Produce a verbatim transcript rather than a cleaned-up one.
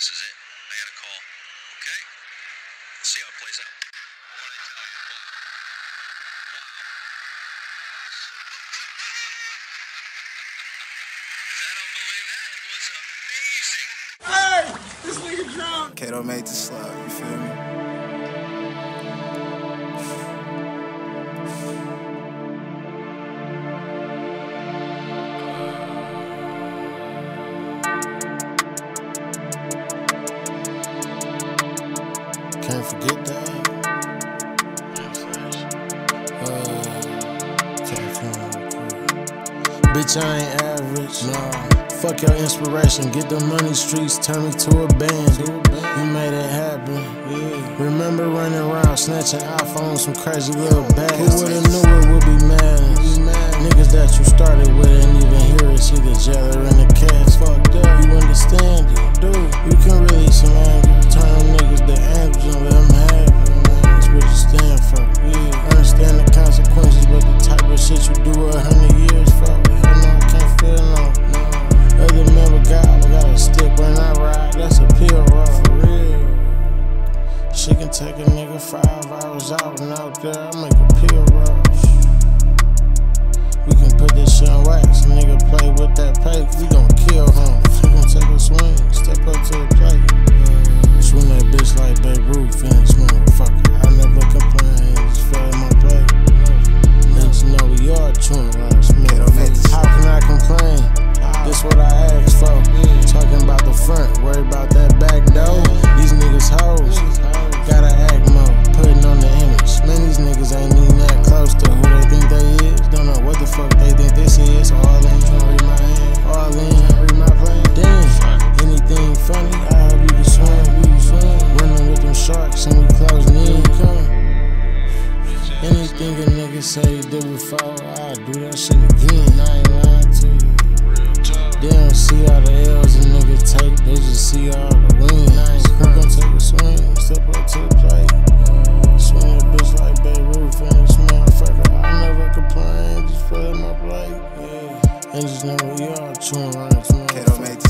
this is it. I got a call. Okay. Let's see how it plays out. What I tell you. Wow. Wow. Is that unbelievable? That was amazing. Hey! This nigga drunk! Kato made the slide, you feel me? Can't forget that. Uh, Bitch, I ain't average, nah. Fuck your inspiration, get the money, streets turn me to a band. You made it happen. Yeah. Remember running around snatching iPhones from crazy little bags. Who would've knew it would be madness? Niggas that you started with ain't even hear it. See the jailer in the cast. Fucked up. You understand it, dude. You can release some anger. Turn them niggas to angels and let them have it. That's what you stand for. Yeah. Understand the consequences, but the type of shit you do a hundred years for. Hell no, I can't feel no. no. Other member God, I got a stick when I ride. That's a pill roll. For real. She can take a nigga five hours out and out there. I make a pill rush. We can put this shit on wax. A nigga play with that plate. We gon' kill him. She gon' take a swing, step up to the plate. Swing that bitch like Babe Ruth, finish motherfucker. I never complain, just fill my plate. Then you know we all chewing around Smith. How can I complain? This what I asked for. Talking about the front, worry about that back door. These niggas hoes, gotta act more, putting on the image. Man, these niggas ain't even that close to who they think they is. Don't know what the fuck they think this is. All in, read my hand. All in, read my plan. Damn, anything funny? I hope you can swim. We can swim. Running with them sharks and we closing in. Anything a nigga say he did before, I'll do that shit again. I ain't lying to you. They don't see all the L's a nigga take, they just see all the wins. We gon' take a swing, step up to the plate. Swing that bitch like Babe Ruth and this motherfucker. I never complain, just fill my plate. Yeah. And just know we all chewing around this motherfucker.